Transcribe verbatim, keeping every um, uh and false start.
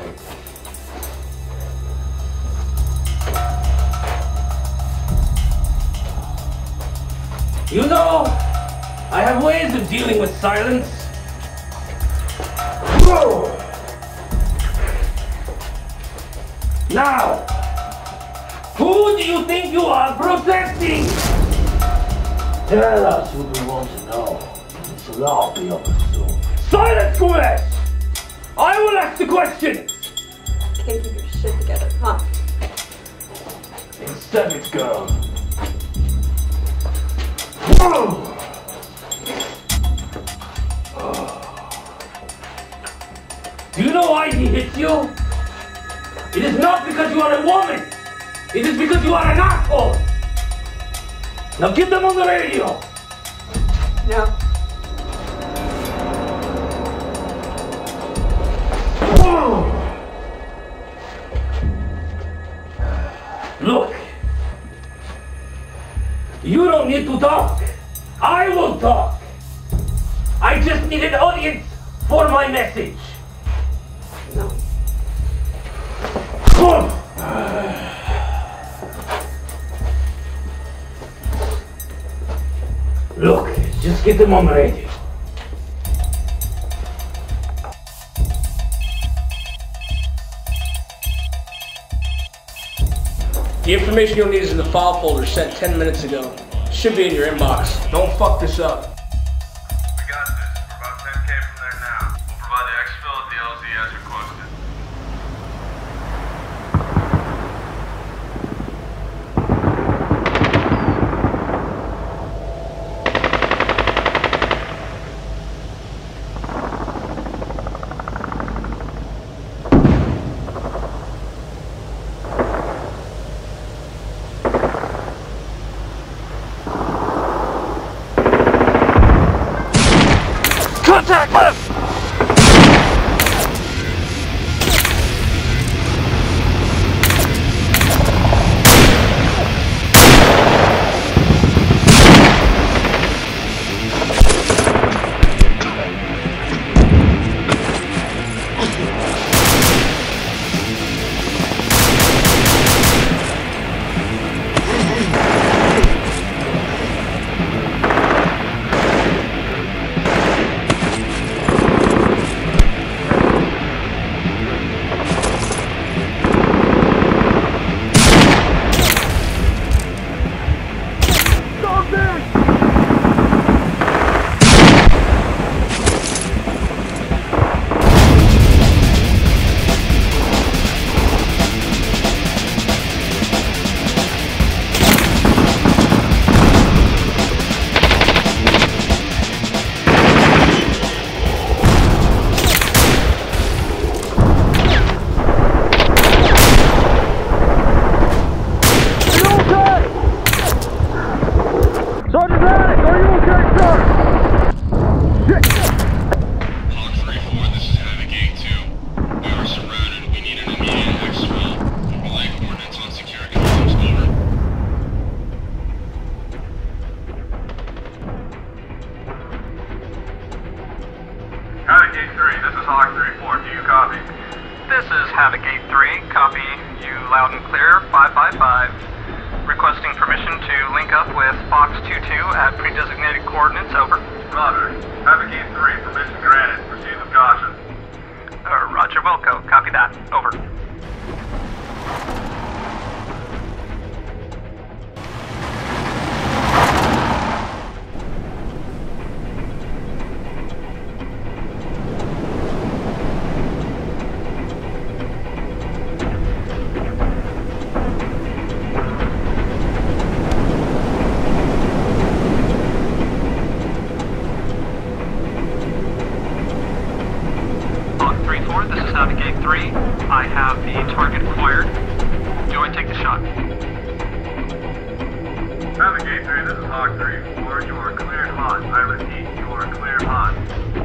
You know, I have ways of dealing with silence. Whoa. Now, who do you think you are protecting? Tell us what we want to know. So I'll be able to do. Silence, Gomez! I will ask the questions! Can't keep your shit together, huh? Step it, girl. Oh. Do you know why he hit you? It is not because you are a woman. It is because you are an asshole. Now get them on the radio. No. Oh. Look. You don't need to talk. I will talk. I just need an audience for my message. No. Come. Look, just get them on the radio. The information you'll need is in the file folder sent ten minutes ago. Should be in your inbox. Don't fuck this up. We got this. We're about ten K from there now. We'll provide the exfil at the L Z as requested. Contact left! Navigate three, this is Hawk three four. You are cleared hot. I repeat, you are cleared hot.